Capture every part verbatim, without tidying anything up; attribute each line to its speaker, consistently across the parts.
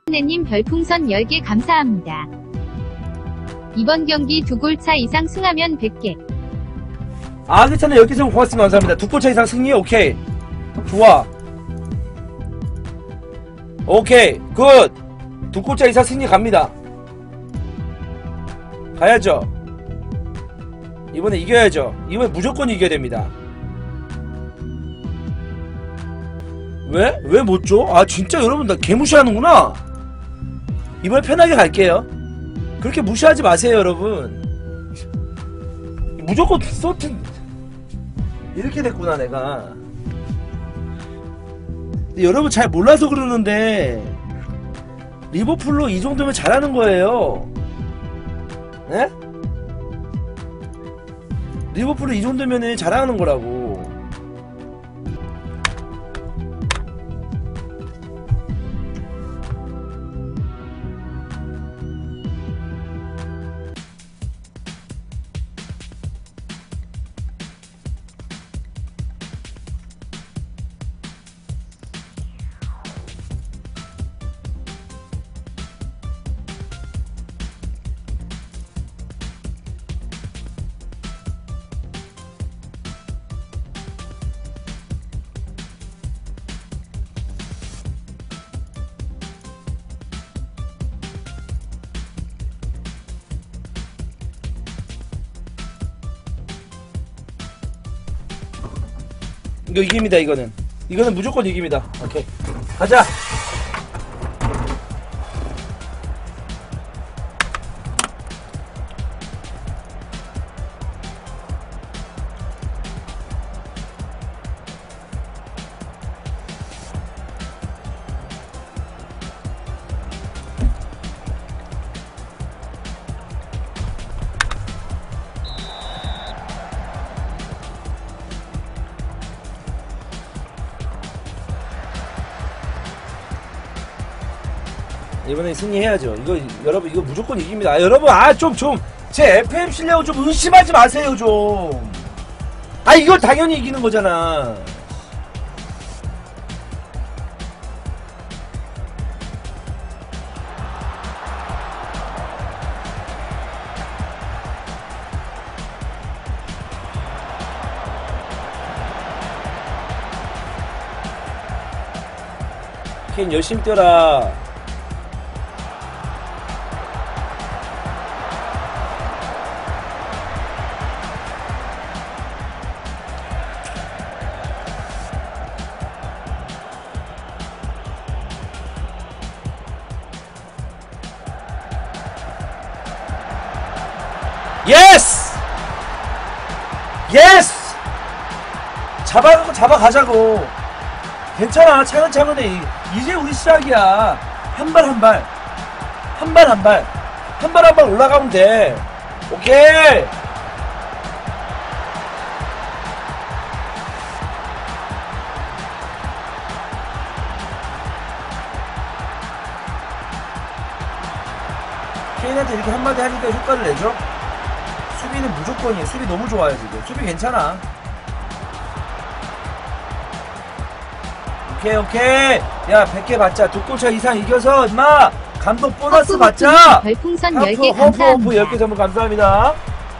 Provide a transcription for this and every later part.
Speaker 1: 님 별풍선 열 개 감사합니다. 이번 경기 두 골차 이상 승하면 백 개.
Speaker 2: 아 괜찮아. 열 개 승 고맙습니다. 감사합니다. 두 골차 이상 승리. 오케이 좋아. 오케이 굿. 두 골차 이상 승리 갑니다. 가야죠. 이번에 이겨야죠. 이번에 무조건 이겨야 됩니다. 왜? 왜 못 줘? 아 진짜 여러분 나 개무시하는구나. 이번에 편하게 갈게요. 그렇게 무시하지 마세요 여러분. 무조건 서튼 이렇게 됐구나 내가. 근데 여러분 잘 몰라서 그러는데 리버풀로 이 정도면 잘하는 거예요. 네? 리버풀로 이 정도면 잘하는 거라고. 이거 이깁니다. 이거는 이거는 무조건 이깁니다. 오케이 가자. 이번에 승리해야죠. 이거 여러분 이거 무조건 이깁니다. 아, 여러분 아 좀 좀 제 에프엠 실력을 좀 의심하지 마세요 좀. 아 이걸 당연히 이기는 거잖아. 케인 열심히 뛰어라. 예스! 예스! 잡아가고 잡아가자고. 괜찮아. 차근차근해. 이제 우리 시작이야. 한 발 한 발 한 발 한 발 한 발 한 발 올라가면 돼. 오케이. 케인한테 이렇게 한마디 하니까 효과를 내죠? 수비는 무조건이에요. 수비 너무 좋아요 지금. 수비 괜찮아. 오케이 오케이. 야 백 개 받자. 두 골차 이상 이겨서 임마 감독 보너스 받자.
Speaker 1: 별풍선 열 개
Speaker 2: 허프 허프 허프 열 개 선물 감사합니다.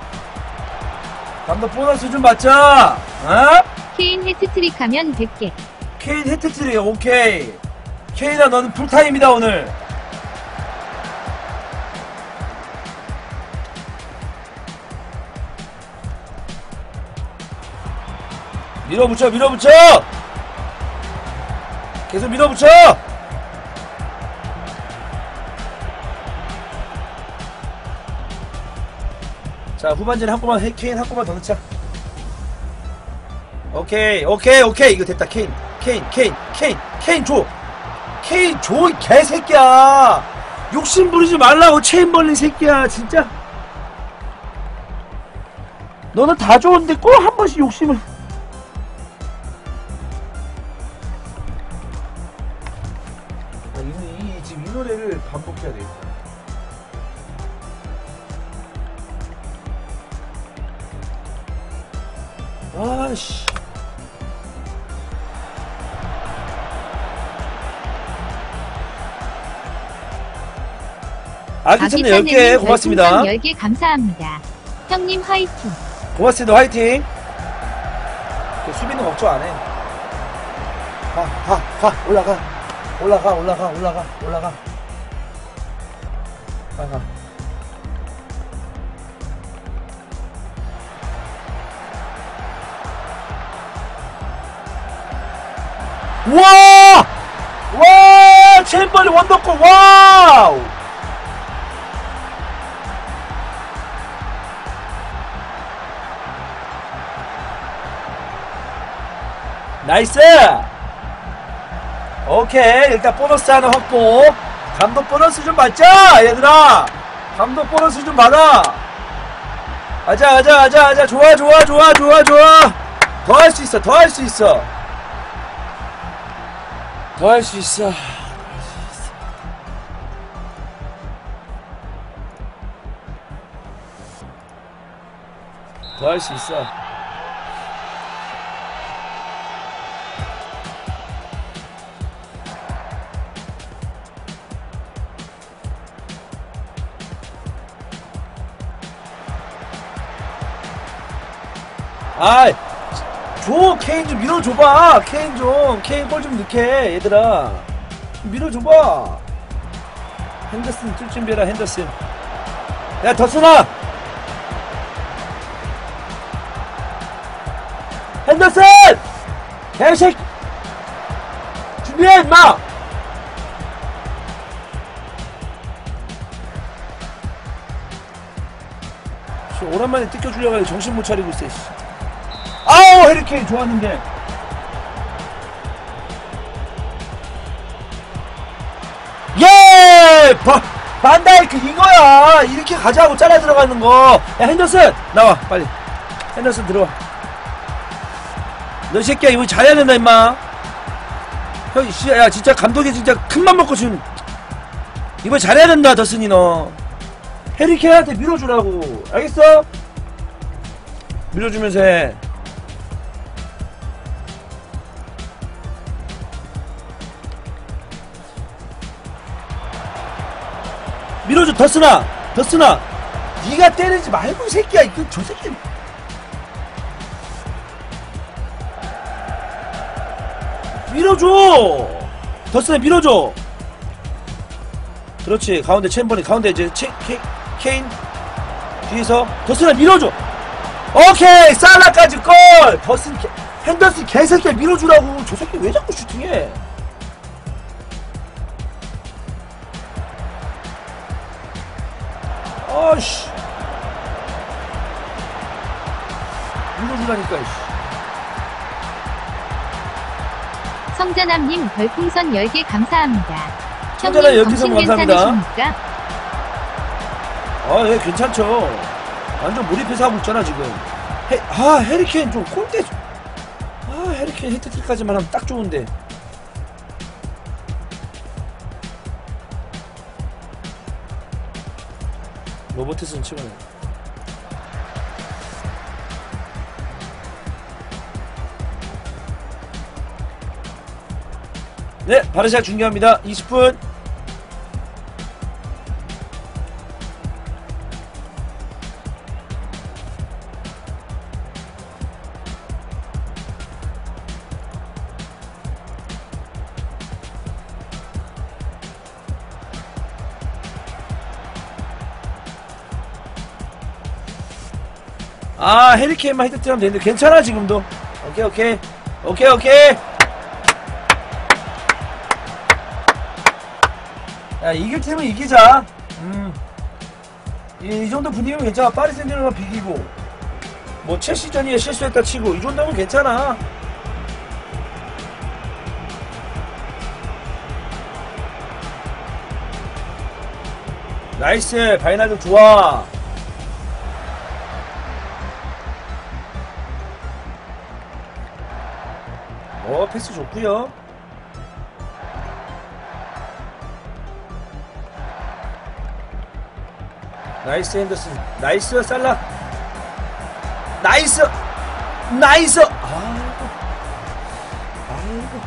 Speaker 2: 감독 보너스 좀 받자. 어?
Speaker 1: 케인 해트트릭 하면 백 개.
Speaker 2: 케인 해트트릭. 오케이. 케인아 너는 풀타임이다 오늘. 밀어붙여 밀어붙여. 계속 밀어붙여. 자 후반전에 한 골만 케인 한 골만 더 넣자. 오케이 오케이 오케이. 이거 됐다. 케인 케인 케인 케인 케인 줘. 케인 줘 이 개새끼야. 욕심 부리지 말라고 체인 벌린 새끼야 진짜. 너는 다 좋은데 꼭 한 번씩 욕심을. 이 노래를 반복해야 되겠다. 아씨. 아기찬님 열 개 고맙습니다.
Speaker 1: 열 개 감사합니다. 형님 화이팅.
Speaker 2: 고맙습니다. 화이팅. 수비는 걱정 안 해. 가, 가, 가, 올라가. 올라가, 올라가, 올라가, 올라가. 가, 가. 와! 와! 챔버리 원더골, 와우! 나이스! 오케이, 일단 보너스 하나 확보. 감독 보너스 좀 받자, 얘들아! 감독 보너스 좀 받아! 가자, 가자, 가자, 가자. 좋아, 좋아, 좋아, 좋아, 좋아! 더 할 수 있어, 더 할 수 있어. 더 할 수 있어. 더 할 수 있어. 아이, 줘! 케인 좀 밀어줘봐! 케인 좀! 케인 골 좀 넣게, 얘들아! 밀어줘봐! 핸더슨 뛸 준비해라, 핸더슨. 야, 더슨아! 핸더슨! 개새끼! 준비해, 임마! 오랜만에 뜯겨주려고 하는데 정신 못 차리고 있어, 씨. 아우, 해리케인 좋았는데. 예! 바, 반다이크 이거야. 이렇게 가자고 잘라 들어가는 거. 야, 핸더슨 나와 빨리. 핸더슨 들어와. 너 새끼야 이거 잘해야 된다 임마. 형, 씨, 야 진짜 감독이 진짜 큰맘 먹고 지금 이거 잘해야 된다. 더슨이 너 해리케인한테 밀어주라고. 알겠어? 밀어주면서 해. 밀어줘. 더스나 더스나 니가 때리지 말고 이 새끼야. 이거 저 새끼 밀어줘. 더스나 밀어줘. 그렇지. 가운데 챔버니 가운데 이제 채, 케, 케인 뒤에서 더스나 밀어줘. 오케이. 살라까지 골. 더슨 핸더슨 개새끼야 밀어주라고. 저 새끼 왜 자꾸 슈팅해. 아씨 밀어주라니까.
Speaker 1: 성자남님 별풍선 열 개 감사합니다.
Speaker 2: 성자남
Speaker 1: 형님
Speaker 2: 여기서
Speaker 1: 정신
Speaker 2: 감사합니다.
Speaker 1: 괜찮으십니까?
Speaker 2: 아, 예, 괜찮죠. 완전 몰입해서 하고 있잖아 지금. 해, 아, 해리케인 좀 꼴대 좀. 아, 해리케인 히트트릭까지만 하면 딱 좋은데. 로버트슨 치고네. 네, 바르샤 중요합니다. 이십 분. 아, 해리케인만 히트트릭 하면 되는데 괜찮아 지금도. 오케이 오케이 오케이 오케이. 야, 이길 팀은 이기자. 음, 이, 이 정도 분위기면 괜찮아. 파리 생제르맹 비기고 뭐 첼시전이에 실수했다 치고 이 정도면 괜찮아. 나이스. 바이날도 좋아. 어, 패스 좋구요. 나이스 핸더슨. 나이스 살라. 나이스 나이스. 아이고 아이고.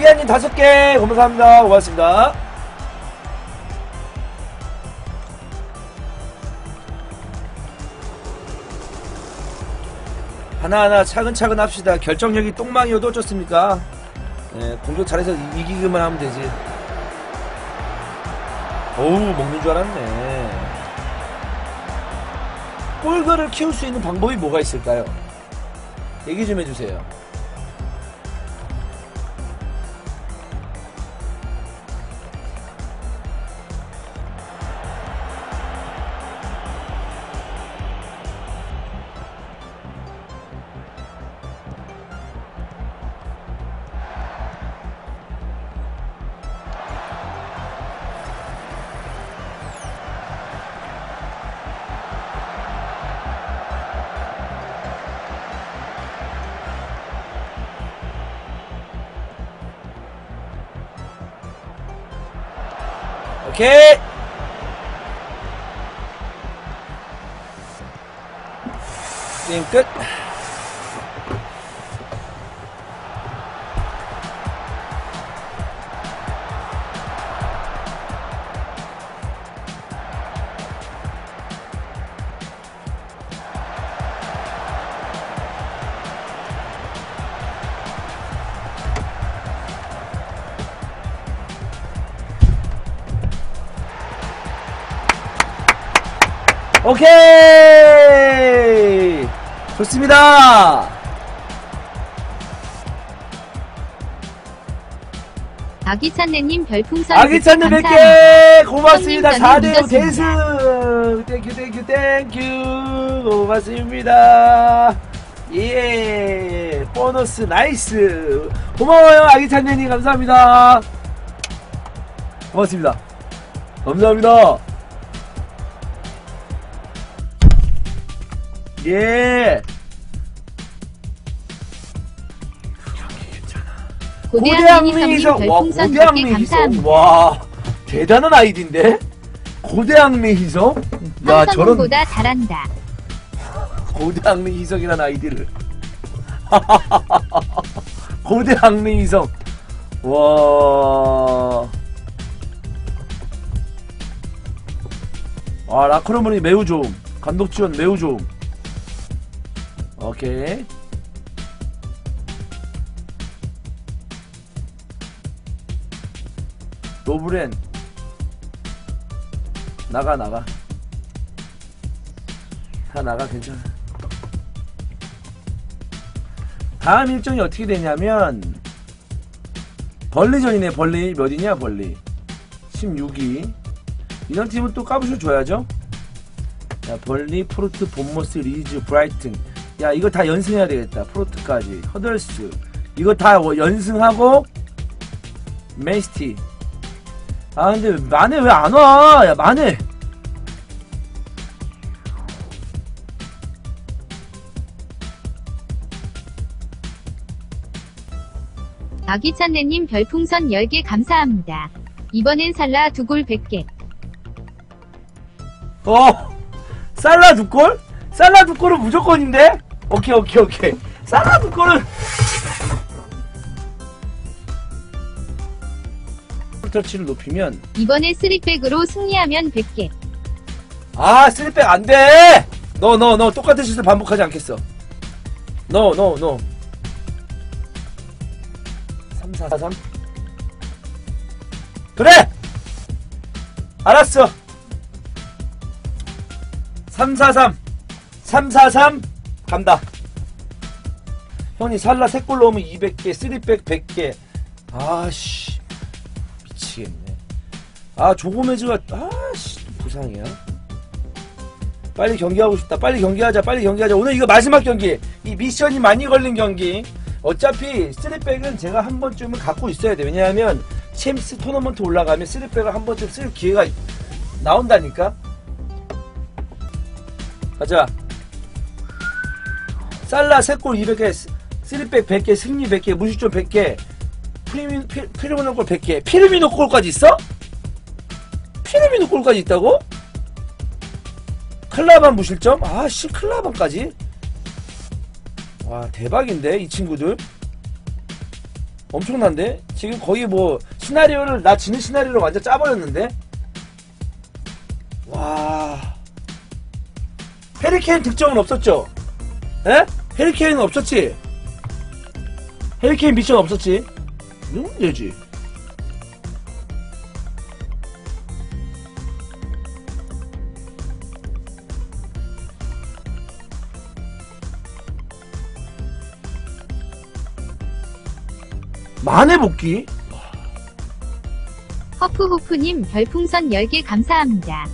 Speaker 2: 삐아님 다섯 개 감사합니다. 고맙습니다. 하나하나 차근차근 합시다. 결정력이 똥망이어도 어쩌습니까? 예, 공격 잘해서 이- 이기기만 하면 되지. 어우, 먹는 줄 알았네. 꿀거를 키울 수 있는 방법이 뭐가 있을까요? 얘기 좀 해주세요. 오케이. 게임 끝. 오케이! 좋습니다!
Speaker 1: 아기찬네님 별풍선
Speaker 2: 아기찬네 백 개! 고맙습니다. 사 대 영 대승! 땡큐, 땡큐, 땡큐! 고맙습니다. 예! 보너스 나이스! 고마워요, 아기찬네님. 감사합니다. 고맙습니다. 감사합니다. 예. 고대학미 희석. 와, 고대학미 희석. 와, 대단한 아이디인데? 고대학미 희석? 야, 저런.
Speaker 1: 보다 잘한다.
Speaker 2: 고대학미 희석이란 아이디를. 고대학미 희석. 와. 아, 라크로머니 매우 좋음. 감독 지원 매우 좋음. 오케이. 노브렌 나가 나가 다 나가. 괜찮아. 다음 일정이 어떻게 되냐면 벌리전이네. 벌리 몇이냐 벌리 십육 위. 이런 팀은 또 까부셔 줘야죠. 야, 벌리, 프로트, 본머스, 리즈, 브라이튼. 야, 이거 다 연승해야 되겠다. 프로트까지. 허덜스. 이거 다 연승하고, 맨시티. 아, 근데, 마네 왜 안 와? 야, 마네.
Speaker 1: 아기찬네님 별풍선 열 개 감사합니다. 이번엔 살라 두 골 백 개.
Speaker 2: 어! 살라 두 골? 살라 두 골은 무조건인데? 오케이, 오케이, 오케이. 살라 두 골은. 터치를 높이면.
Speaker 1: 이번에 쓰리백으로 승리하면 백 개.
Speaker 2: 아, 쓰리백 안 돼! 너, 너, 너, 똑같은 짓을 반복하지 않겠어. 너, 너, 너. 삼, 사, 삼. 그래! 알았어! 삼, 사, 삼. 삼, 사, 삼. 간다. 형님, 살라 세 골 넣으면 이백 개, 쓰리백 백 개. 아씨. 미치겠네. 아, 조고메즈가, 아씨, 부상이야. 빨리 경기하고 싶다. 빨리 경기하자. 빨리 경기하자. 오늘 이거 마지막 경기. 이 미션이 많이 걸린 경기. 어차피 쓰리백은 제가 한 번쯤은 갖고 있어야 돼. 왜냐하면 챔스 토너먼트 올라가면 쓰리백을 한 번쯤 쓸 기회가 나온다니까. 가자. 살라 세 골 이백 개, 쓰리백 백 개, 승리 백 개, 무실점 백 개, 피르미노, 피르미노 골 백 개. 피르미노 골까지 있어? 피르미노 골까지 있다고? 클라반 무실점? 아씨, 클라반까지? 와, 대박인데 이 친구들. 엄청난데? 지금 거의 뭐 시나리오를 나 지는 시나리오를 완전 짜버렸는데? 와. 해리케인 득점은 없었죠? 에? 해리케인은 없었지? 해리케인 미션 없었지? 이러면 되지. 만회 복귀?
Speaker 1: 허프호프님 별풍선 열 개 감사합니다.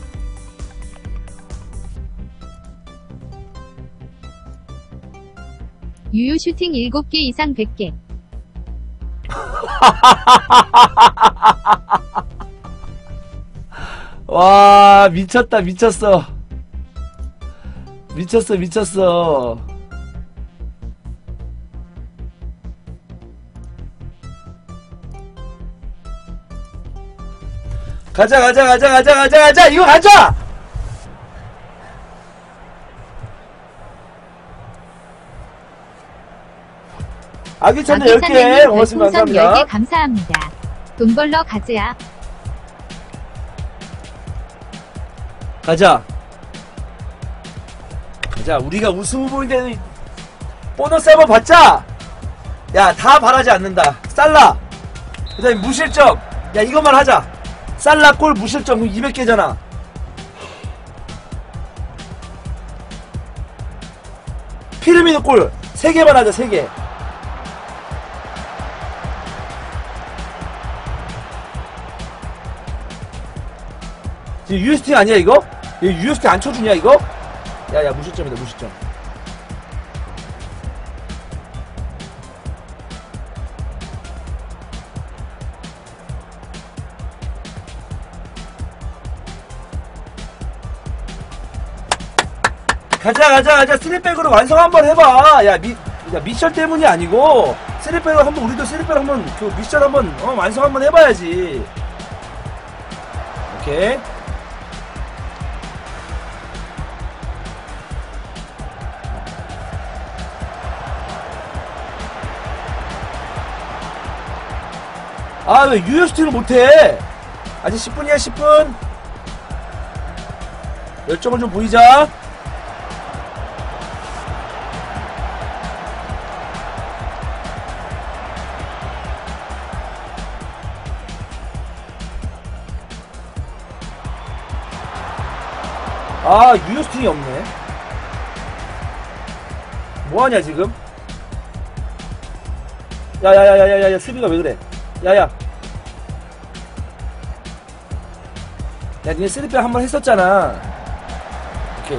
Speaker 1: 유효 슈팅 일곱 개 이상 백 개.
Speaker 2: 와, 미쳤다, 미쳤어. 미쳤어, 미쳤어. 가자, 가자, 가자, 가자, 가자, 가자! 이거 가자! 아기천도 열 개, 고맙습니다. 감사합니다.
Speaker 1: 열 개 감사합니다. 돈 벌러 가즈야.
Speaker 2: 가자. 가자. 우리가 우승 후보인데 보너스 한번 받자. 야, 다 바라지 않는다. 살라. 그 다음에 무실점. 야, 이것만 하자. 살라 골 무실점 이백 개잖아. 피르미노 골 세 개만 하자. 세 개. 지금 유에스티 아니야 이거? 유에스티 안 쳐주냐 이거? 야야 무실점이다 무실점. 가자 가자 가자. 쓰리백으로 완성 한번 해봐. 야, 미, 야 미션 때문이 아니고 쓰리백으로 한번 우리도 쓰리백 한번 그 미션 한번 어, 완성 한번 해봐야지. 오케이. 아, 왜 유에스티를 못해? 아직 십 분이야, 십 분. 열정을 좀 보이자. 아, 유에스티이 없네. 뭐하냐, 지금? 야야야야야야, 수비가 왜 그래? 야야. 야, 니네 쓰리백 한번 했었잖아. 오케이.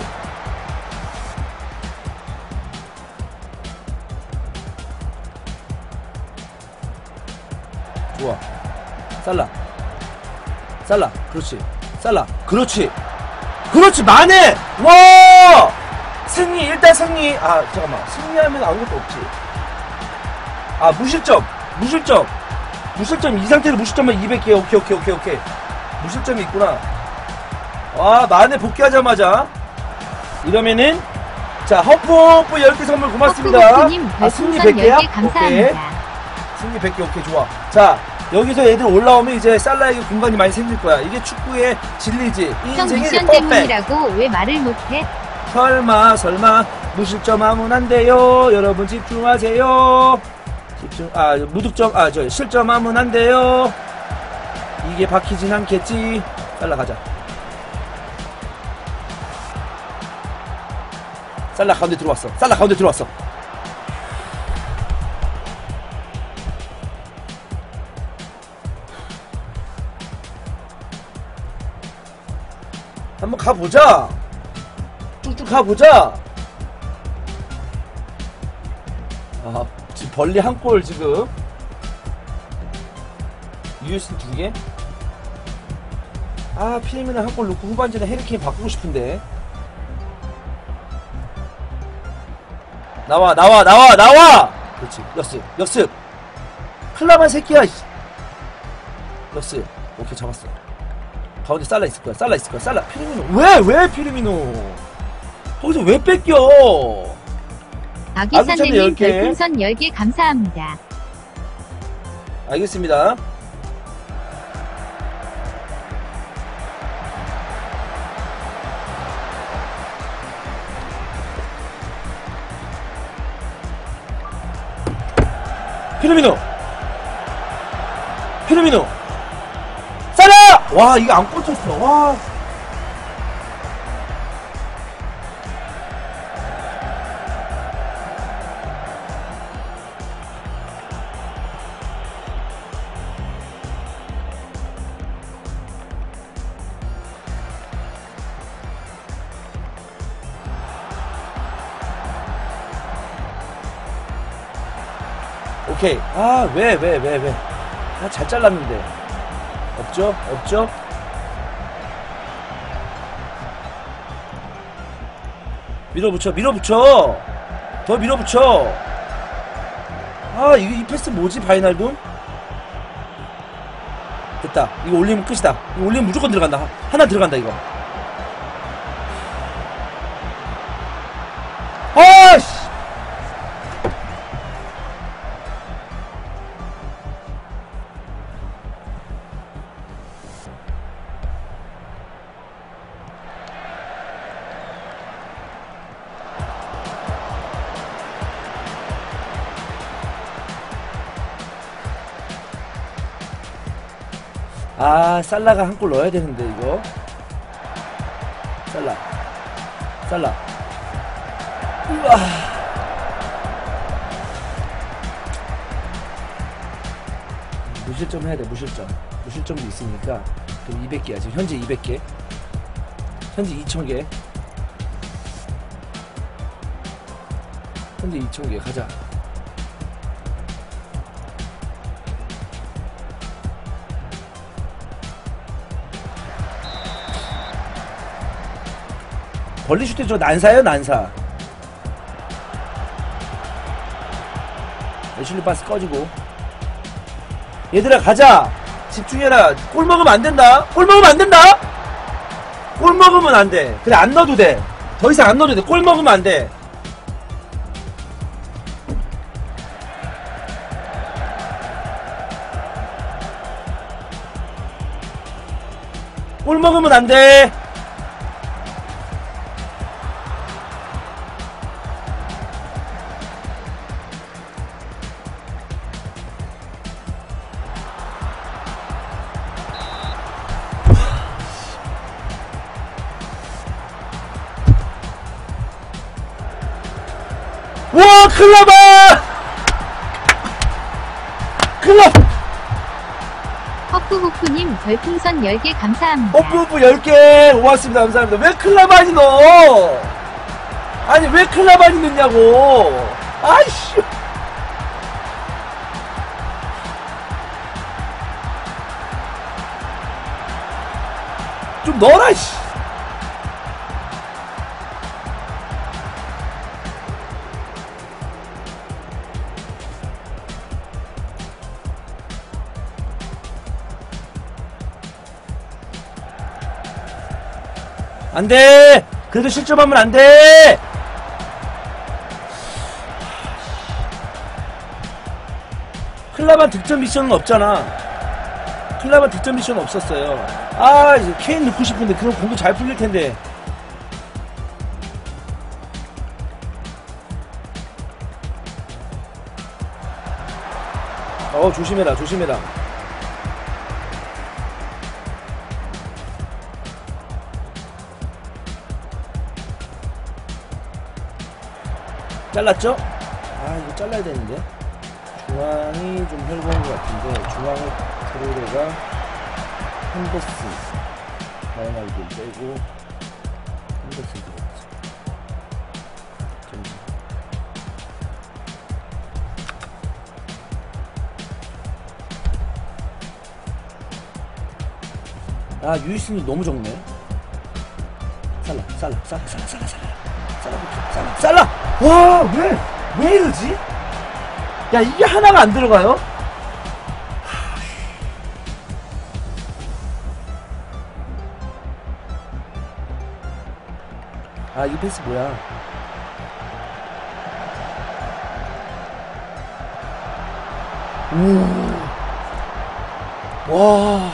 Speaker 2: 좋아. 살라. 살라. 그렇지. 살라. 그렇지. 그렇지. 만회! 와! 승리. 일단 승리. 아, 잠깐만. 승리하면 아무것도 없지. 아, 무실점. 무실점. 무실점. 이 상태로 무실점만 이백 개. 오케이, 오케이, 오케이, 오케이. 무실점이 있구나. 와, 만에 복귀하자마자 이러면은 자, 허프호프 열 개 선물 고맙습니다. 아, 승리 백 개야? 오케이. 승리 백 개. 오케이, 좋아. 자, 여기서 애들 올라오면 이제 살라에게 공간이 많이 생길 거야. 이게 축구의 진리지. 이 인생의
Speaker 1: 미션
Speaker 2: 퍼펙트.
Speaker 1: 때문이라고 왜 말을 못해?
Speaker 2: 설마 설마 무실점 하면 안 돼요. 여러분 집중하세요. 집중. 아, 무득점. 아, 저 실점 하면 안 돼요. 이게 박히진 않겠지. 살라 가자. 살라 가운데 들어왔어. 살라 가운데 들어왔어. 한번 가보자. 쭉쭉 가보자. 아, 지금 벌리 한 골 지금. 유에스티 두 개. 아, 피엠이는 한 골 넣고 후반전에 해리케인 바꾸고 싶은데. 나와 나와 나와 나와. 그렇지. 역습 역습. 클라만 새끼야. 역습. 오케이, 잡았어. 가운데 살라 있을 거야. 살라 있을 거야. 살라. 피르미노. 왜? 왜 피르미노? 거기서 왜 뺏겨?
Speaker 1: 아기사내님 별풍선 열 개 감사합니다.
Speaker 2: 알겠습니다. 피르미노 피르미노 살아! 와 이거 안 꽂혔어. 와 오케이. 아, 왜, 왜, 왜, 왜. 아, 잘 잘랐는데. 없죠? 없죠? 밀어붙여, 밀어붙여! 더 밀어붙여! 아, 이거, 이 패스 뭐지, 바이날둠? 됐다. 이거 올리면 끝이다. 이거 올리면 무조건 들어간다. 하나 들어간다, 이거. 아, 씨! 아, 살라가 한 골 넣어야 되는데, 이거. 살라. 살라. 우와. 무실점 해야 돼, 무실점. 무실점도 있으니까. 그럼 이백 개야. 지금 현재 이백 개. 현재 이천 개. 현재 이천 개. 가자. 벌리슈트 저 난사예요, 난사. 애슐리 파스 꺼지고. 얘들아 가자. 집중해라. 골 먹으면 안 된다. 골 먹으면 안 된다. 골 먹으면 안 돼. 그래 안 넣어도 돼. 더 이상 안 넣어도 돼. 골 먹으면 안 돼. 골 먹으면 안 돼. 와, 클라바! 클라!
Speaker 1: 허프호프님 별풍선 열 개 감사합니다.
Speaker 2: 허프호프 열 개 고맙습니다. 감사합니다. 왜 클라바니 넣어? 아니, 왜 클라바니 넣냐고! 아이씨! 좀 넣어라, 씨! 안돼! 그래도 실점하면 안돼! 클라반 득점 미션은 없잖아. 클라반 득점 미션 없었어요. 아, 이제 케인 넣고 싶은데 그럼 공도 잘 풀릴 텐데. 어, 조심해라, 조심해라. 잘랐죠? 아, 이거 잘라야 되는데. 중앙이 좀 혈거한 것 같은데, 중앙을 트로레가 핸더슨, 다이나이드 빼고, 핸더슨 들어갔어. 점점. 아, 유이슨이 너무 적네. 살라, 살라, 살라, 살라, 살라, 살라. 살라, 살라, 살라! 와, 왜, 왜 이러지? 야, 이게 하나가 안 들어가요? 아, 이 패스 뭐야? 오, 와.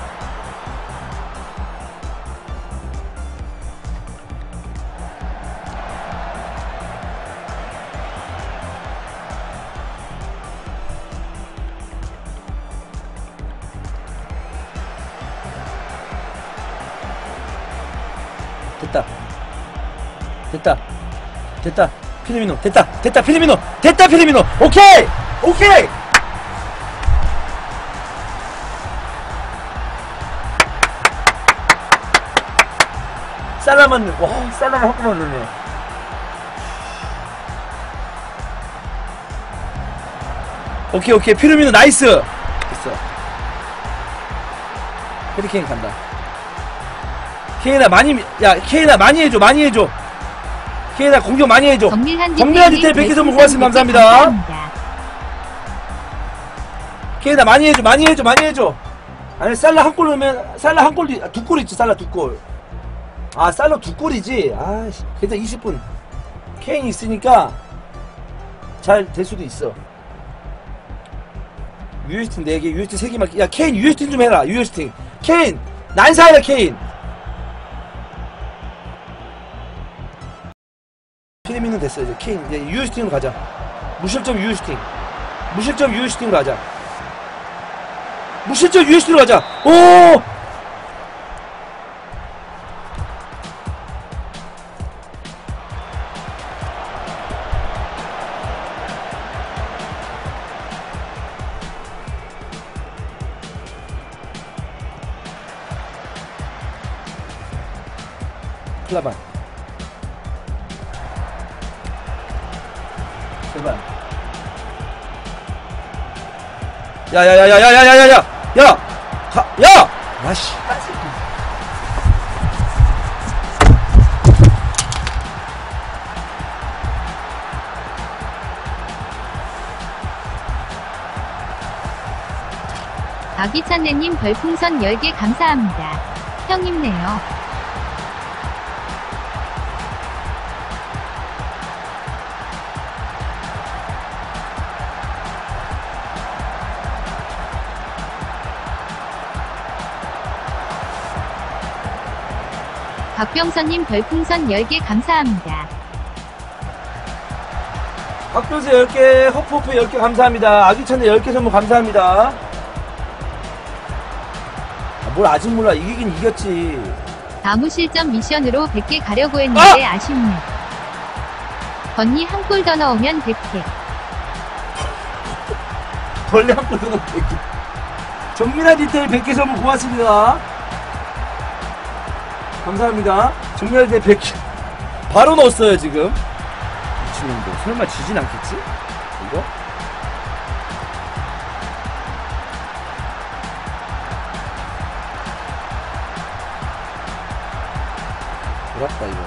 Speaker 2: 됐다. 됐다. 됐다. 피르미노. 됐다. 됐다. 피르미노. 됐다. 피르미노. 오케이. 오케이. 살라만, 와, 살라만 한꺼번에 넣네. 오케이, 오케이. 피르미노 나이스. 됐어. 해리케인 간다. 케이나 많이, 야, 케이나 많이 해줘, 많이 해줘. 케이나 공격 많이 해줘. 정밀한 디테일 백 개 선물 고맙습니다. 감사합니다. 감사합니다. 케이나 많이 해줘, 많이 해줘, 많이 해줘. 아니, 살라 한 골 넣으면, 살라 한 골, 두 골 있지, 살라 두 골. 아, 살라 두 골이지. 아씨. 일단 이십 분. 케인이 있으니까 잘 될 수도 있어. 유에스팅 네 개, 유에스팅 세 개만. 야, 케인 유에스팅 좀 해라, 유에스팅. 케인! 난사해라, 케인! 피레미는 됐어, 이제. 케인. 이제 유에스팅으로 가자. 무실점 유에스팅. 무실점 유에스팅으로 가자. 무실점 유에스팅으로 가자. 오! 클라반. 제발. 야야야야야야야야야! 야! 가! 야! 아씨.
Speaker 1: 아기찬네님 별풍선 열 개 감사합니다. 형 힘내요. 박병선님 별풍선 열 개 감사합니다.
Speaker 2: 박병선 열 개, 허프허프 열 개 감사합니다. 아기찬네 열 개 선물 감사합니다. 아, 뭘 아직 몰라. 이기긴 이겼지.
Speaker 1: 아무 실점 미션으로 백 개 가려고 했는데 아! 아쉽네. 건니 한 골 더 넣으면 백 개.
Speaker 2: 벌레 한 골 더 넣으면 백 개. 정밀한 디테일 백 개 선물 고맙습니다. 감사합니다. 정밀한 디테일 백 개. 바로 넣었어요, 지금. 미친놈들. 설마 지진 않겠지? 이거? 돌았다, 이거.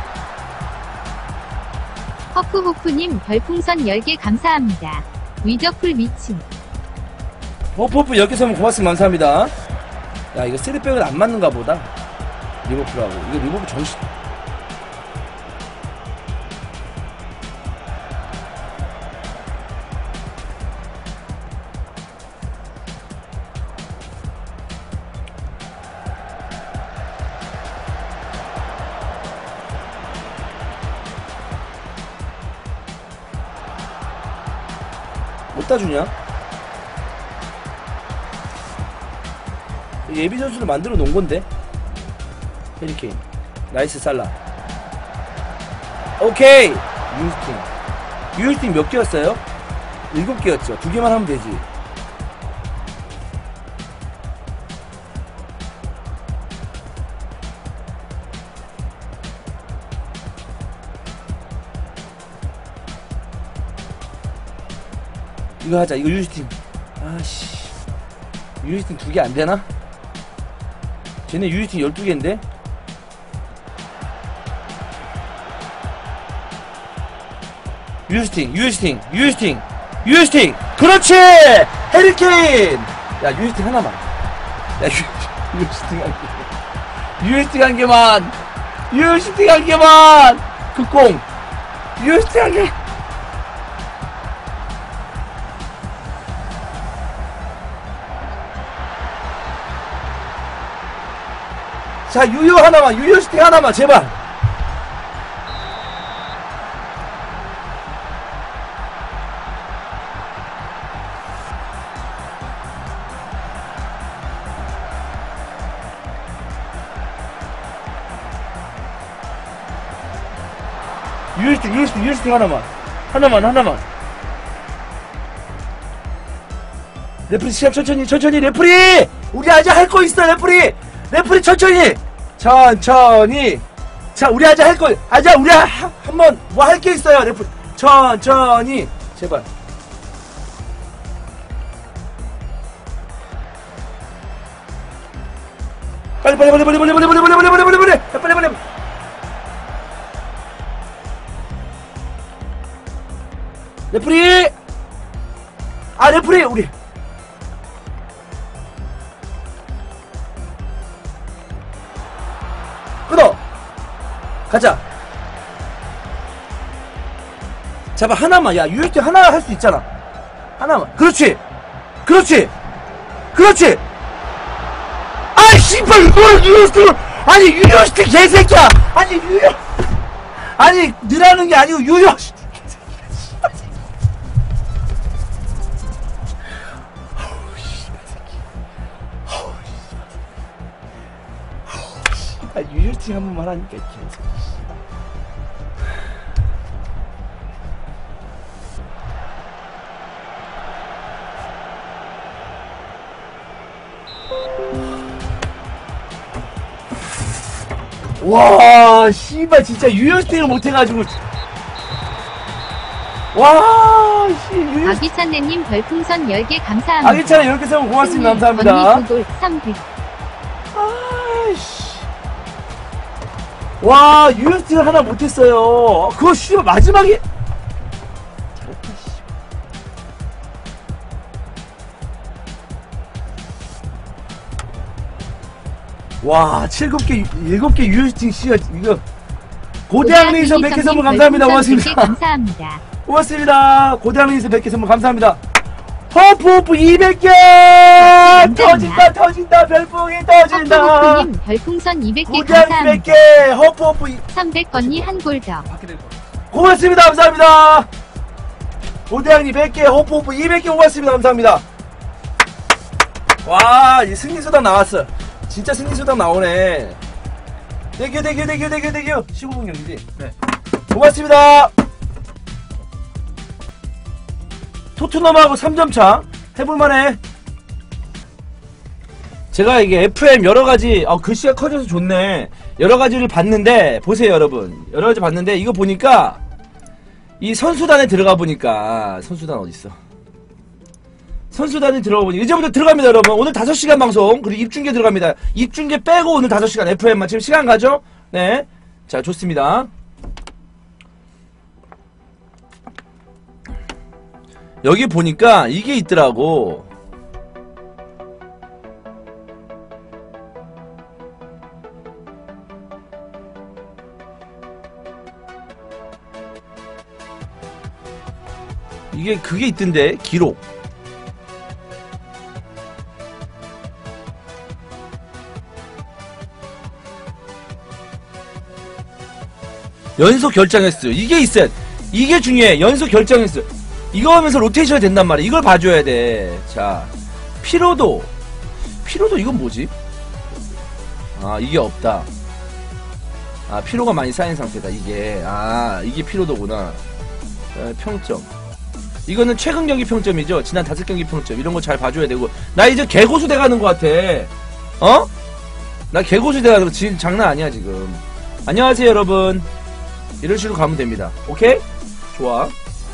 Speaker 1: 허프호프님 별풍선 열 개 감사합니다. 위저풀 미친.
Speaker 2: 허프허프 열 개 선물 고맙습니다. 감사합니다. 야, 이거 쓰리백은 안 맞는가 보다. 리버풀하고. 이거 리버풀 정신. 못 따주냐? 예비 선수를 만들어 놓은 건데. 해리케인. 나이스 살라. 오케이! 유스팅. 유스팅 몇 개였어요? 일곱 개였죠. 두 개만 하면 되지. 이거 하자. 이거 유스팅. 아씨. 유스팅 두 개 안 되나? 쟤네 유스팅 열두 개인데? 유스팅, 유스팅, 유스팅, 유스팅! 그렇지! 해리케인! 야, 유스팅 하나만. 야, 유, 유스팅 한 개. 유스팅 한 개만! 유스팅 한 개만! 극공! 유스팅 한 개! 자, 유효 하나만, 유효 슈팅 하나만, 제발. 유효 슈팅, 유효 슈팅, 유효 슈팅 하나만. 하나만, 하나만. 레프리 시합 천천히, 천천히, 레프리! 우리 아직 할 거 있어, 레프리! 레프리 천천히! 천천히! 자, 우리 아직 할 거, 아직 우리 한 번 뭐 할 게 있어요, 레프리. 천천히! 제발. 빨리, 빨리, 빨리, 빨리, 빨리, 빨리, 빨리, 빨리, 빨리, 빨리, 빨리, 빨리, 빨리, 빨리, 빨리. 레프리! 아, 레프리! 우리! 끊어! 가자! 잡아, 하나만. 야, 유효슈팅 하나 할 수 있잖아. 하나만. 그렇지! 그렇지! 그렇지! 아이, 씨발! 이걸 유효슈팅! 아니, 유효슈팅 개새끼야! 아니, 유효! 아니, 느라는 게 아니고, 유효슈팅! 아, 유효팅 한 번만 하니까 계속. 와, 씨발 진짜 유효팅을 못해가지고. 와, 씨. 유효...
Speaker 1: 아기찬네님 별풍선 열 개 감사합니다.
Speaker 2: 아기찬네 열 개 선물 고맙습니다. 감사합니다.
Speaker 1: 언니 구골 삼백.
Speaker 2: 아이씨. 와, 유효스틸 하나 못했어요. 그거 씨발 마지막에. 잘했다, 씨. 와, 칠곱 개, 일곱 개 유효스팅 씨가 이거. 고대학 리니션 백 개 선물 감사합니다. 고맙습니다.
Speaker 1: 감사합니다.
Speaker 2: 고맙습니다. 고대학 리니션 백 개 선물 감사합니다. 허프 허프 이백 개! 터진다, 터진다, 별풍이 터진다!
Speaker 1: 허프호프님 별풍선 이백 개
Speaker 2: 고대학
Speaker 1: 감사합니다.
Speaker 2: 이백 개! 허프 허프
Speaker 1: 삼백 건이 한 골 더.
Speaker 2: 고맙습니다. 감사합니다. 고대학님 백 개, 허프 허프 이백 개 고맙습니다. 감사합니다. 와, 이 승리수당 나왔어. 진짜 승리수당 나오네. 대규, 대규, 대규, 대규, 대규. 십오 분 경기지? 네. 고맙습니다. 토트넘하고 삼 점 차 해볼만해. 제가 이게 에프엠 여러가지 어, 글씨가 커져서 좋네. 여러가지를 봤는데 보세요 여러분, 여러가지 봤는데 이거 보니까 이 선수단에 들어가 보니까 선수단 어딨어, 선수단에 들어가 보니까 이제부터 들어갑니다 여러분. 오늘 다섯 시간 방송 그리고 입중계 들어갑니다. 입중계 빼고 오늘 다섯 시간 에프엠만 지금 시간 가죠? 네, 자 좋습니다. 여기 보니까 이게 있더라고. 이게 그게 있던데 기록. 연속 결장 횟수 이게 있어야, 이게 중요해. 연속 결장 횟수 이거 하면서 로테이션이 된단 말이야. 이걸 봐줘야 돼. 자, 피로도. 피로도 이건 뭐지? 아, 이게 없다. 아, 피로가 많이 쌓인 상태다. 이게. 아, 이게 피로도구나. 에, 평점. 이거는 최근 경기 평점이죠. 지난 다섯 경기 평점. 이런 거 잘 봐줘야 되고. 나 이제 개고수 돼가는 것 같아. 어? 나 개고수 돼가는 거 지금 장난 아니야, 지금. 안녕하세요, 여러분. 이런 식으로 가면 됩니다. 오케이? 좋아.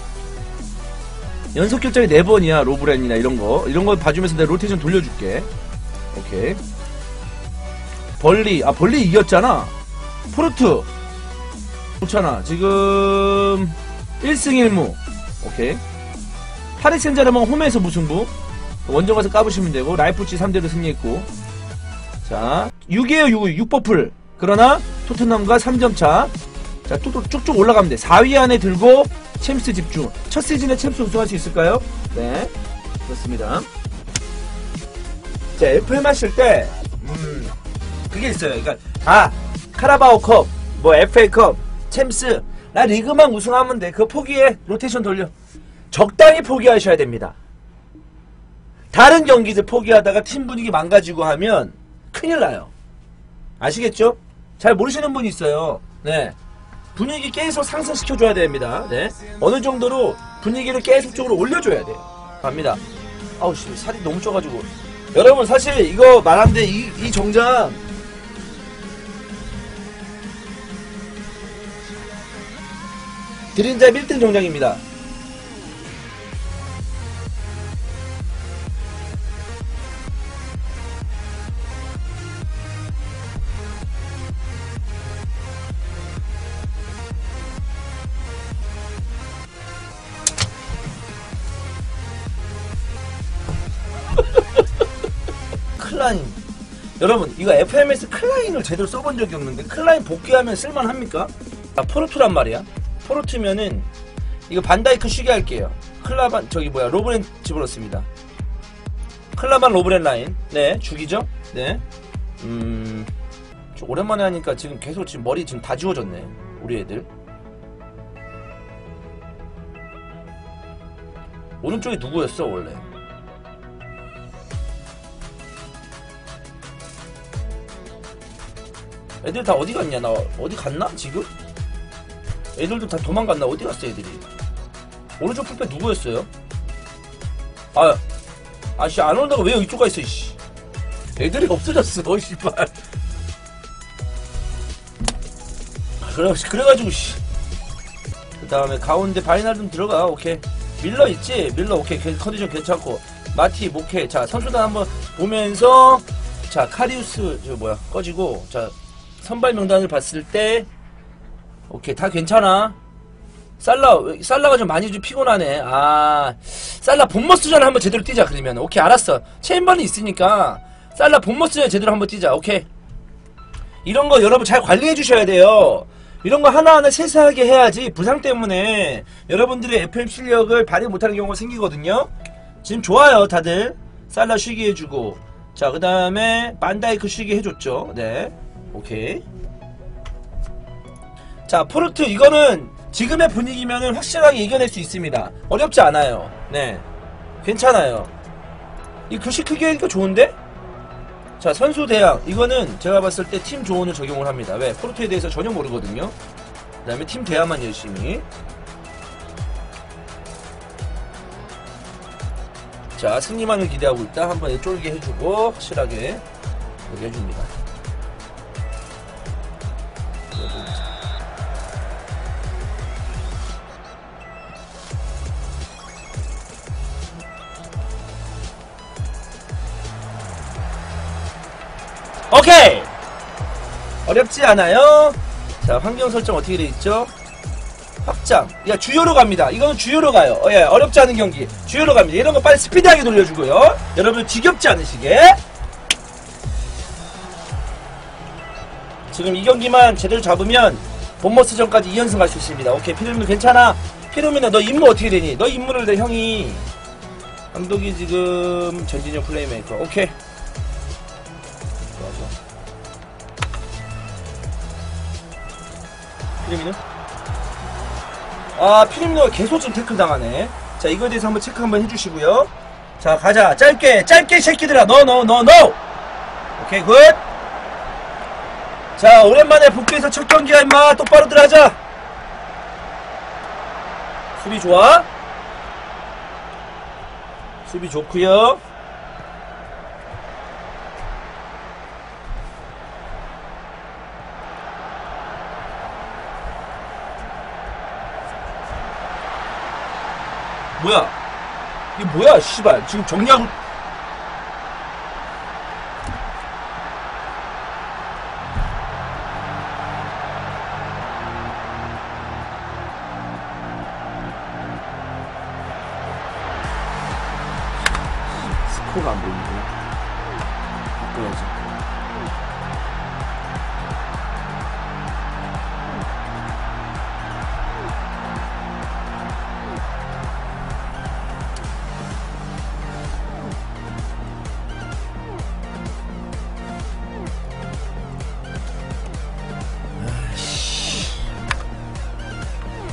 Speaker 2: 연속 결정이 네 번이야. 로브렌이나 이런거 이런거 봐주면서 내가 로테이션 돌려줄게. 오케이. 벌리. 아, 벌리 이겼잖아. 포르투 좋잖아. 지금 일 승 일 무. 오케이. 파리 센제르맹 홈에서 무승부. 원정 가서 까부시면 되고. 라이프치 삼 대로 승리했고. 자, 육이에요 육. 육 버플. 그러나 토트넘과 삼 점 차. 자, 뚝뚝 쭉쭉 올라가면 돼. 사 위 안에 들고 챔스 집중. 첫 시즌에 챔스 우승할 수 있을까요? 네, 그렇습니다. 자, 에프엠 하실 때 음, 그게 있어요. 그러니까 아 카라바오컵 뭐 에프에이컵 챔스 나 리그만 우승하면 돼. 그거 포기해. 로테이션 돌려. 적당히 포기하셔야 됩니다. 다른 경기들 포기하다가 팀 분위기 망가지고 하면 큰일 나요. 아시겠죠? 잘 모르시는 분이 있어요. 네. 분위기 계속 상승시켜줘야 됩니다. 네. 어느 정도로 분위기를 계속적으로 올려줘야 돼요. 갑니다. 아우, 씨, 살이 너무 쪄가지고. 여러분, 사실 이거 말한데, 이, 이 정장. 드림잡 일 등 정장입니다. 클라인. 여러분 이거 에프엠에스 클라인을 제대로 써본 적이 없는데 클라인 복귀하면 쓸만합니까? 아 포르투란 말이야. 포르투면은 이거 반다이크 쉬게 할게요. 클라반 저기 뭐야 로브렌 집어넣습니다. 클라반 로브렌 라인. 네 죽이죠. 네 음... 좀 오랜만에 하니까 지금 계속 지금 머리 지금 다 지워졌네 우리 애들. 오른쪽이 누구였어 원래? 애들 다 어디 갔냐? 나 어디 갔나? 지금? 애들도 다 도망갔나? 어디 갔어 애들이? 오른쪽 풀백 누구였어요? 아, 아씨 안 온다고 왜 이쪽 가 있어 이씨. 애들이 없어졌어 씨발. 그래 그래가지고 씨. 그 다음에 가운데 바이날좀 들어가. 오케이. 밀러 있지? 밀러 오케이. 컨디션 괜찮고. 마티 오케이. 자 선수단 한번 보면서 자 카리우스 저 뭐야 꺼지고 자. 선발 명단을 봤을 때 오케이 다 괜찮아. 살라 살라가 좀 많이 좀 피곤하네. 아 살라 본머스전 한번 제대로 뛰자. 그러면 오케이 알았어. 체인번이 있으니까 살라 본머스전 제대로 한번 뛰자. 오케이. 이런 거 여러분 잘 관리해 주셔야 돼요. 이런 거 하나하나 세세하게 해야지 부상 때문에 여러분들의 에프엠 실력을 발휘 못하는 경우가 생기거든요. 지금 좋아요 다들. 살라 쉬게 해주고 자 그 다음에 반다이크 쉬게 해줬죠. 네 오케이. 자 포르투 이거는 지금의 분위기면은 확실하게 이겨낼 수 있습니다. 어렵지 않아요. 네 괜찮아요. 이 글씨 크게 하니까 좋은데? 자 선수 대항 이거는 제가 봤을 때 팀 조언을 적용을 합니다. 왜? 포르투에 대해서 전혀 모르거든요. 그 다음에 팀 대항만 열심히. 자 승리만을 기대하고 있다. 한번 쫄게 해주고 확실하게 여기 해줍니다. 오케이! 어렵지 않아요. 자 환경 설정 어떻게 돼있죠? 확장 야 주요로 갑니다. 이거는 주요로 가요. 어, 예, 어렵지 않은 경기 주요로 갑니다. 이런거 빨리 스피드하게 돌려주고요. 여러분 지겹지 않으시게. 지금 이 경기만 제대로 잡으면 본머스전까지 이 연승 갈 수 있습니다. 오케이 피르미노 괜찮아. 피르미노 너 임무 어떻게 되니? 너 임무를 내 형이 감독이 지금 전진형 플레이메이커. 오케이 피르미노? 아 피르미노가 계속 지금 태클 당하네. 자 이거에 대해서 한번 체크 한번 해주시고요. 자 가자 짧게 짧게 새끼들아. 너 너 너 너 오케이 굿. 자 오랜만에 복귀해서 첫 경기야 임마. 똑바로들 하자. 수비 좋아. 수비 좋구요. 뭐야 이게 뭐야 씨발 지금 정리하고. 스코어가 안 보이는데 바꿔야지.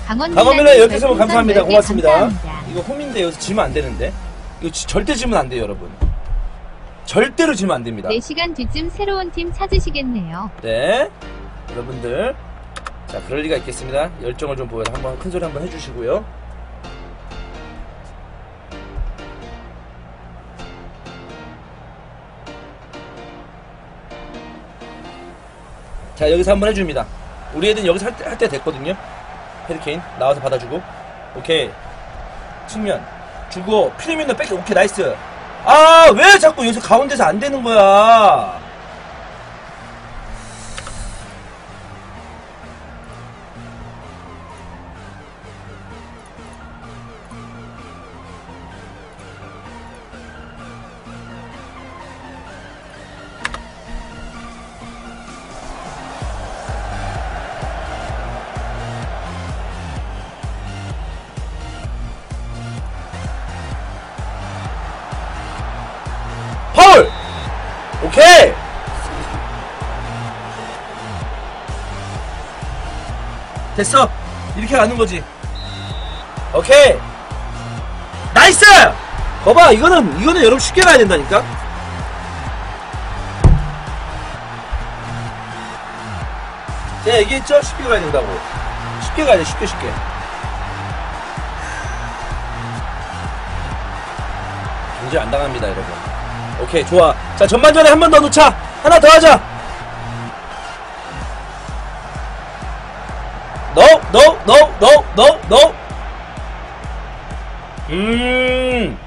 Speaker 1: 강원
Speaker 2: 강원밀라
Speaker 1: 밀라님
Speaker 2: 열 개 선물 감사합니다.
Speaker 1: 별풍선 열 개
Speaker 2: 고맙습니다.
Speaker 1: 감사합니다.
Speaker 2: 이거 홈인데 여기서 지면 안 되는데. 이거 지- 절대 지면 안 돼요, 여러분. 절대로 지면 안 됩니다.
Speaker 1: 네 시간 뒤쯤 새로운 팀 찾으시겠네요.
Speaker 2: 네. 여러분들. 자, 그럴 리가 있겠습니다. 열정을 좀 보여서 한번 큰 소리 한번 해주시고요. 자, 여기서 한번 해줍니다. 우리 애들은 여기서 할 때, 할 때 됐거든요. 헤리케인 나와서 받아주고. 오케이. 측면 주고 피리민도 뺏겨. 오케이, 나이스. 아, 왜 자꾸 여기서 가운데서 안 되는 거야? 파울! 오케이! 됐어. 이렇게 가는 거지. 오케이. 나이스! 거봐, 이거는, 이거는 여러분 쉽게 가야 된다니까? 제가 얘기했죠? 쉽게 가야 된다고. 쉽게 가야 돼, 쉽게, 쉽게. 굉장히 안 당합니다, 여러분. 오케이, 좋아. 자, 전반전에 한 번 더 놓자. 하나 더 하자. No, no, no, no, no, no. 음.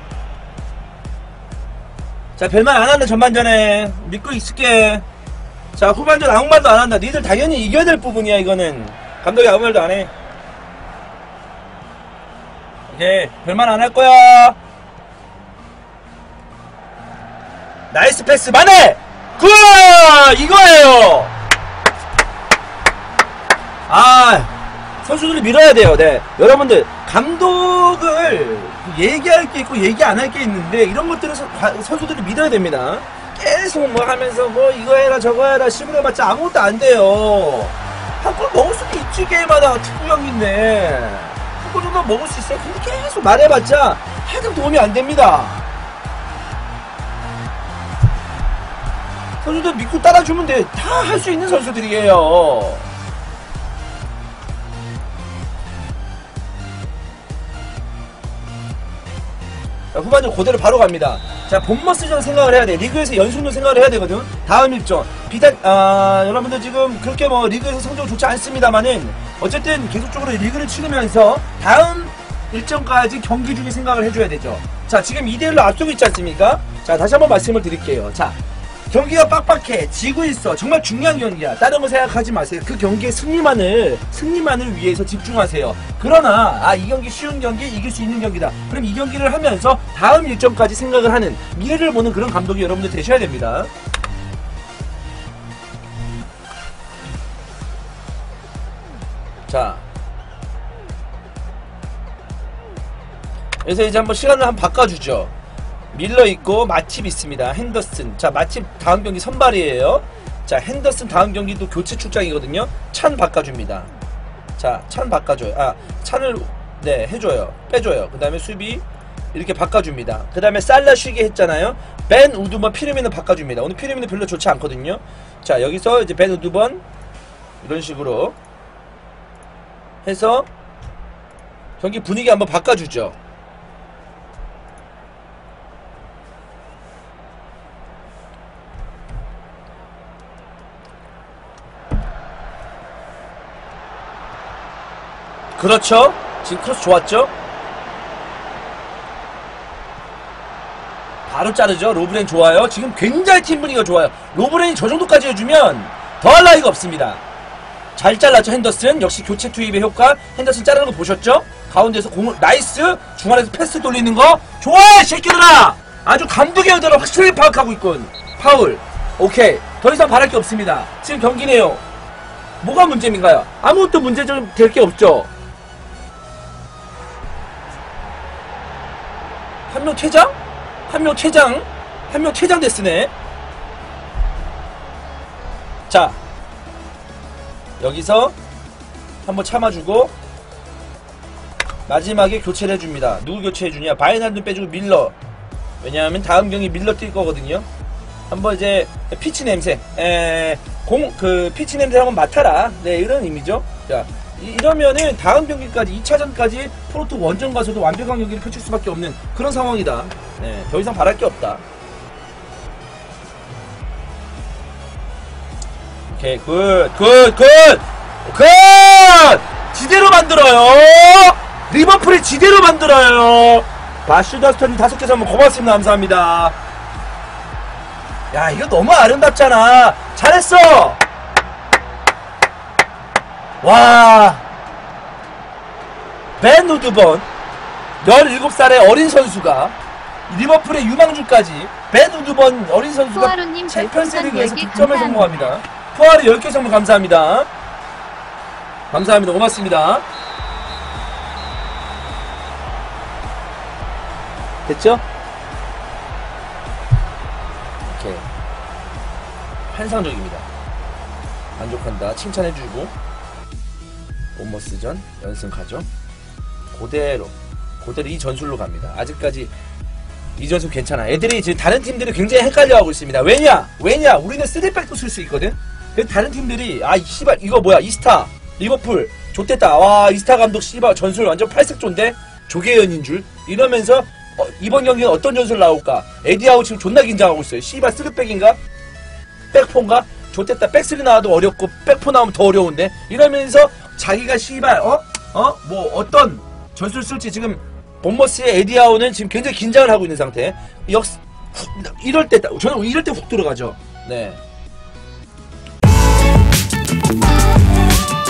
Speaker 2: 자, 별말 안 한다, 전반전에. 믿고 있을게. 자, 후반전 아무 말도 안 한다. 니들 당연히 이겨야 될 부분이야, 이거는. 감독이 아무 말도 안 해. 오케이, 별말 안 할 거야. 나이스 패스, 만해! 굿! 이거예요! 아, 선수들이 밀어야 돼요, 네. 여러분들, 감독을 얘기할 게 있고 얘기 안 할 게 있는데, 이런 것들은 서, 선수들이 믿어야 됩니다. 계속 뭐 하면서 뭐 이거 해라 저거 해라 시부려봤자 아무것도 안 돼요. 한 골 먹을 수도 있지, 게임하다가 축구 경기인데. 한 골 정도 먹을 수 있어요. 근데 계속 말해봤자 하여튼 도움이 안 됩니다. 선수들 믿고 따라주면 돼. 다 할 수 있는 선수들이에요. 자, 후반전 그대로 바로 갑니다. 자, 본머스전 생각을 해야 돼. 리그에서 연승도 생각을 해야 되거든. 다음 일정. 비단, 아, 여러분들 지금 그렇게 뭐 리그에서 성적 좋지 않습니다만은 어쨌든 계속적으로 리그를 치르면서 다음 일정까지 경기 중에 생각을 해줘야 되죠. 자, 지금 이 대 일로 앞서고 있지 않습니까? 자, 다시 한번 말씀을 드릴게요. 자, 경기가 빡빡해. 지고 있어. 정말 중요한 경기야. 다른 거 생각하지 마세요. 그 경기의 승리만을, 승리만을 위해서 집중하세요. 그러나, 아, 이 경기 쉬운 경기, 이길 수 있는 경기다. 그럼 이 경기를 하면서 다음 일정까지 생각을 하는, 미래를 보는 그런 감독이 여러분들 되셔야 됩니다. 자. 그래서 이제 한번 시간을 한번 바꿔주죠. 밀러 있고 마팁 있습니다. 핸더슨. 자, 마팁 다음 경기 선발이에요. 자, 핸더슨 다음 경기도 교체 출장이거든요. 찬 바꿔줍니다. 자, 찬 바꿔줘요. 아, 찬을 네 해줘요. 빼줘요. 그 다음에 수비 이렇게 바꿔줍니다. 그 다음에 살라 쉬게 했잖아요. 벤 우드번 피르미는 바꿔줍니다. 오늘 피르미는 별로 좋지 않거든요. 자, 여기서 이제 벤 우드번 이런 식으로 해서 경기 분위기 한번 바꿔주죠. 그렇죠. 지금 크로스 좋았죠. 바로 자르죠. 로브렌 좋아요. 지금 굉장히 팀 분위기가 좋아요. 로브렌이 저 정도까지 해주면 더할 나위가 없습니다. 잘 잘랐죠. 핸더슨. 역시 교체 투입의 효과. 핸더슨 자르는 거 보셨죠? 가운데서 공을 나이스. 중앙에서 패스 돌리는 거 좋아요, 새끼들아. 아주 감독의 의도를 확실히 파악하고 있군. 파울. 오케이. 더 이상 바랄 게 없습니다. 지금 경기네요. 뭐가 문제인가요? 아무것도 문제 좀 될 게 없죠. 한 명 퇴장? 한 명 퇴장? 한 명 퇴장 됐으네. 자, 여기서 한번 참아주고 마지막에 교체를 해줍니다. 누구 교체해주냐? 바이날도 빼주고 밀러. 왜냐하면 다음 경기 밀러 뛸 거거든요. 한번 이제 피치 냄새, 에, 공, 그 피치 냄새 한번 맡아라. 네, 이런 의미죠. 자, 이, 이러면은 다음 경기까지 이 차전까지 포르투 원정 가서도 완벽한 경기를 펼칠 수밖에 없는 그런 상황이다. 네, 더 이상 바랄 게 없다. 오케이, 굿, 굿, 굿, 굿! 지대로 만들어요! 리버풀이 지대로 만들어요! 바슈다스턴이 다섯 개 선물 고맙습니다. 감사합니다. 야, 이거 너무 아름답잖아. 잘했어! 와. 벤 우드번, 열일곱 살의 어린 선수가 리버풀의 유망주까지 벤 우드번 어린 선수가
Speaker 1: 포아로님
Speaker 2: 챔피언스 리그에서
Speaker 1: 별풍선 열 개
Speaker 2: 득점을 성공합니다. 포아로 열 개 선물 감사합니다. 감사합니다. 고맙습니다. 됐죠? 오케이. 환상적입니다. 만족한다. 칭찬해주고. 본머스전 연승 가죠. 그대로 그대로 이 전술로 갑니다. 아직까지 이 전술 괜찮아. 애들이 지금 다른 팀들이 굉장히 헷갈려하고 있습니다. 왜냐? 왜냐? 우리는 쓰리백도 쓸 수 있거든. 그래서 다른 팀들이 아 씨발 이거 뭐야 이스타 리버풀 좋댔다. 와 이스타 감독 씨발 전술 완전 팔색조인데 조계현인 줄 이러면서 어, 이번 경기는 어떤 전술 나올까? 에디아우 지금 존나 긴장하고 있어요. 씨발 쓰리백인가? 백포인가? 좋댔다. 백쓰리 나와도 어렵고 백포 나오면 더 어려운데 이러면서 자기가 씨발 어? 어? 뭐 어떤 전술 쓸지 지금 본머스의 에디아우는 지금 굉장히 긴장을 하고 있는 상태. 역 이럴 때 저는 이럴 때 훅 들어가죠. 네.